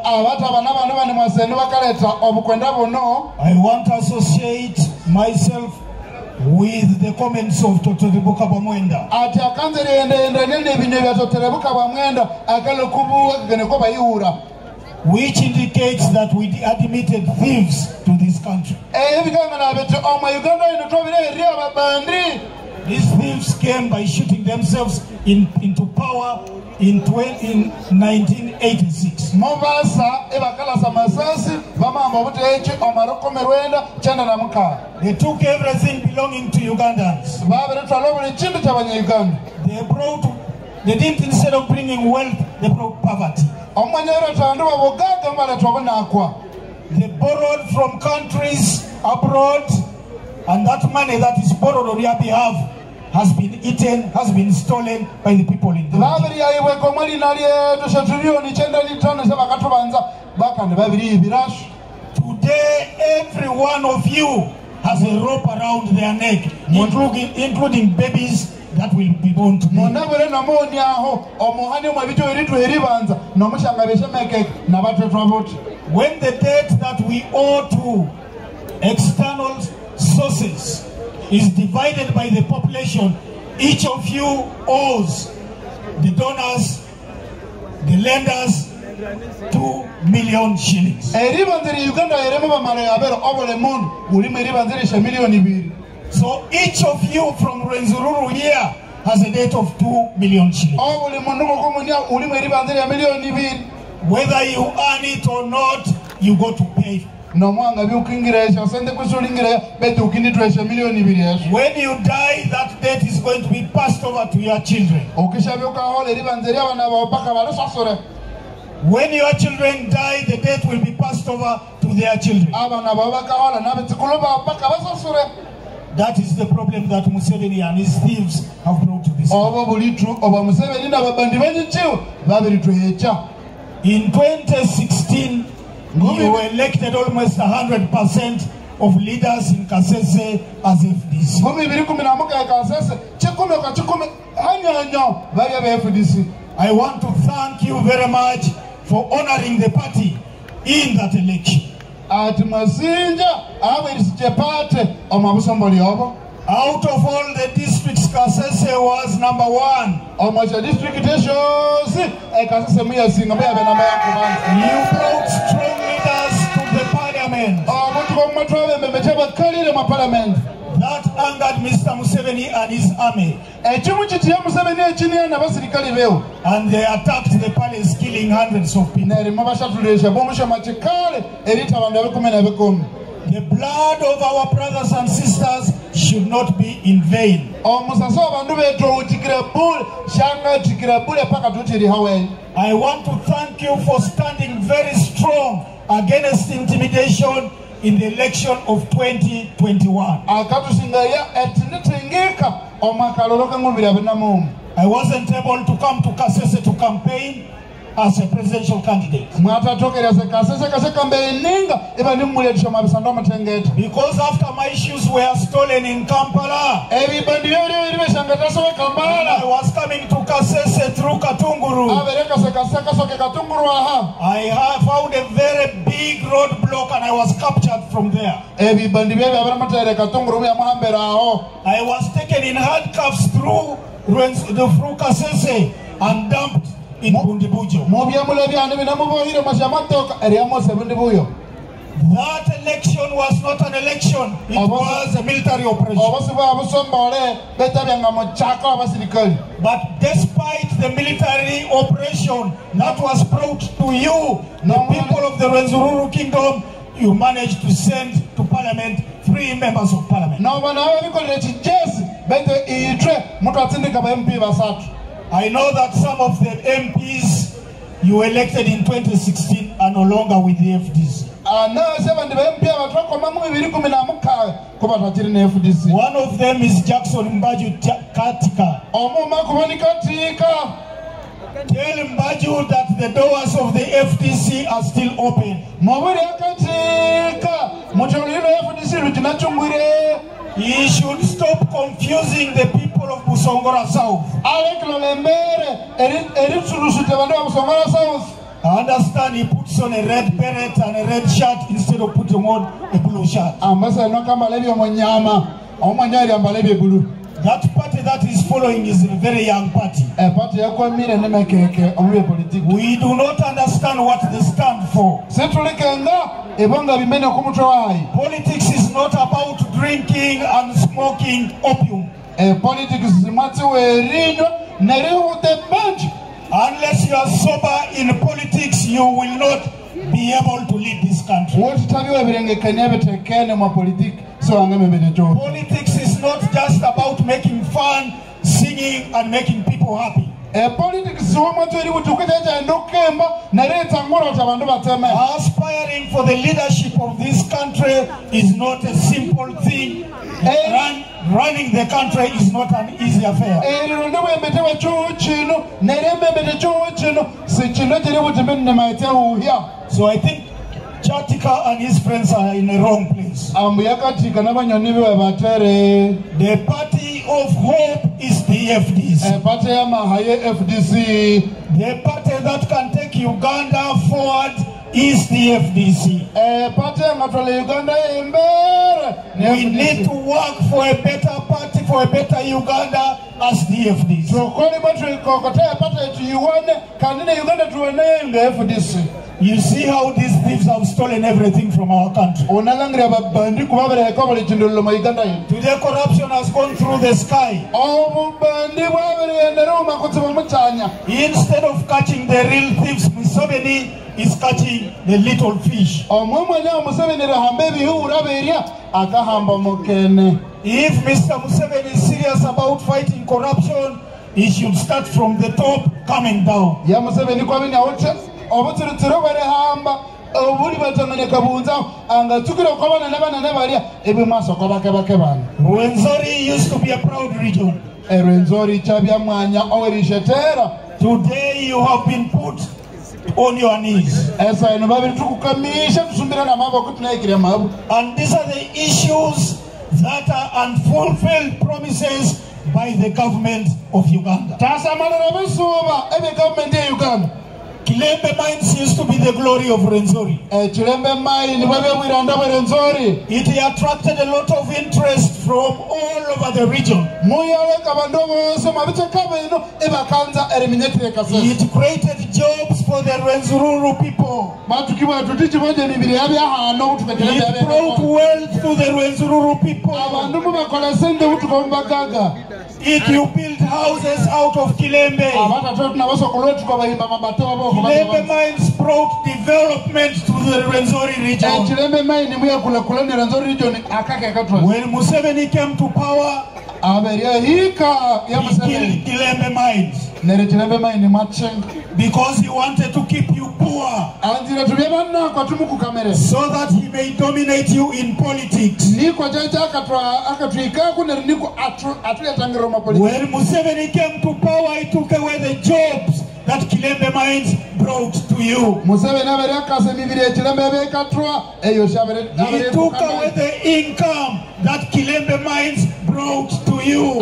want to associate myself with the comments of Totorebuka Bamwenda, which indicates that we admitted thieves to this country. These thieves came by shooting themselves into power in 1986. They took everything belonging to Ugandans. They didn't, instead of bringing wealth, they brought poverty. They borrowed from countries abroad, and that money that is borrowed on their behalf has been eaten, has been stolen by the people in the Today, every one of you has a rope around their neck, including babies that will be born today. When the debt that we owe to external sources is divided by the population, each of you owes the donors, the lenders, 2 million shillings. So each of you from Rwenzururu here has a debt of 2 million shillings. Whether you earn it or not, you go to pay. When you die, that debt is going to be passed over to your children. When your children die, the debt will be passed over to their children. That is the problem that Museveni and his thieves have brought to this country. In 2016, you were elected almost 100% of leaders in Kasese as FDC. I want to thank you very much for honoring the party in that election. Out of all the districts, Kasese was #1. You brought strong leaders to the parliament. That angered Mr. Museveni and his army. And they attacked the palace, killing hundreds of people. The blood of our brothers and sisters should not be in vain. I want to thank you for standing very strong against intimidation in the election of 2021. I wasn't able to come to Kasese to campaign as a presidential candidate. Because after my shoes were stolen in Kampala, I was coming to Kasese through Katunguru. I found a very big roadblock and I was captured from there. I was taken in handcuffs through Kasese and dumped in Bundibujo. That election was not an election, it was a military operation. But despite the military operation that was brought to you, the people of the Rwenzururu kingdom, you managed to send to parliament 3 members of parliament. I know that some of the MPs you elected in 2016 are no longer with the FDC. One of them is Jackson Mbaju Katika. Tell Mbaju that the doors of the FDC are still open. He should stop confusing the people of Busongora South. I understand he puts on a red beret and a red shirt instead of putting on a blue shirt. That party that is following is a very young party. We do not understand what they stand for. Politics is not about drinking and smoking opium. Unless you are sober in politics, you will not be able to lead this country. Politics is not just about making fun, singing, and making people happy. Aspiring for the leadership of this country is not a simple thing. Running the country is not an easy affair. So I think Chatika and his friends are in the wrong place. The party of hope is the FDC. The party that can take Uganda forward is the FDC. We need to work for a better party, for a better Uganda as the FDC. You see how these thieves have stolen everything from our country. Today corruption has gone through the sky. Instead of catching the real thieves, Museveni is catching the little fish. If Mr. Museveni is serious about fighting corruption, he should start from the top, coming down. Rwenzori used to be a proud region. Today you have been put on your knees. And these are the issues that are unfulfilled promises by the government of Uganda. Kilembe mines used to be the glory of Rwenzori. It attracted a lot of interest from all over the region. It created jobs for the Rwenzururu people. It brought wealth to the Rwenzururu people. If you build houses out of Kilembe, Kilembe mines brought development to the Rwenzori region. When Museveni came to power, he killed Kilembe mines because he wanted to keep you poor, so that he may dominate you in politics. When Museveni came to power, he took away the jobs that Kilembe mines brought to you. He took away the income that Kilembe mines brought to you.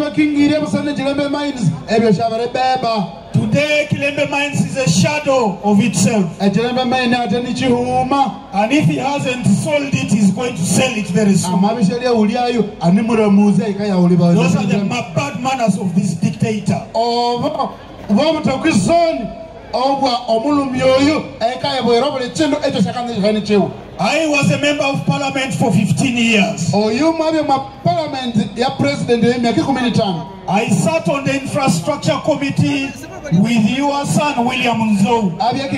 Today, Kilembe mines is a shadow of itself. And if he hasn't sold it, he's going to sell it very soon. Those are the bad manners of this dictator. I was a member of parliament for 15 years. I sat on the infrastructure committee with your son William Nzo.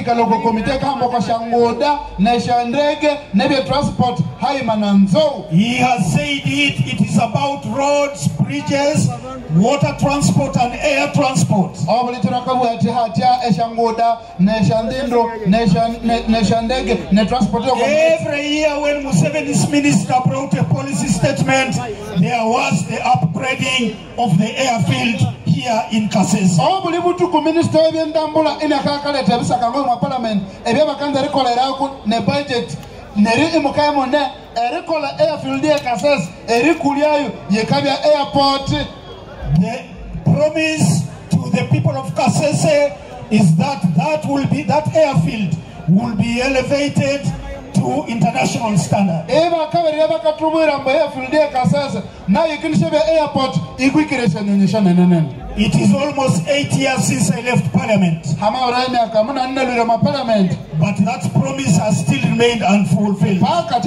He has said it is about roads, bridges, water transport and air transport. Every year when Museveni's minister brought a policy statement, there was the upgrading of the airfield here in Kasese. The promise to the people of Kasese is that that airfield will be elevated to international standard. Eva kabiri eba katumwira mbo airfield ya Kasese na yikinishebe airport igwikiresha nyonyesha nenene. It is almost 8 years since I left Parliament. But that promise has still remained unfulfilled.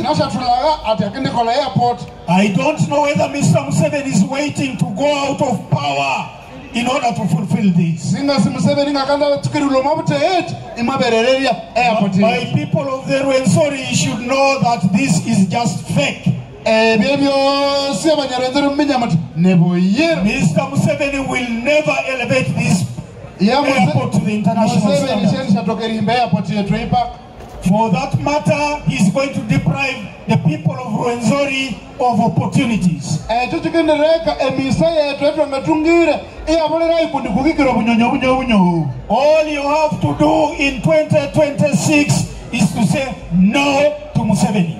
I don't know whether Mr. Museveni is waiting to go out of power in order to fulfill this. My people of the Rwenzori should know that this is just fake. Mr. Museveni will never elevate this airport to the international standard. For that matter, he's going to deprive the people of Rwenzori of opportunities. All you have to do in 2026 is to say no to Museveni.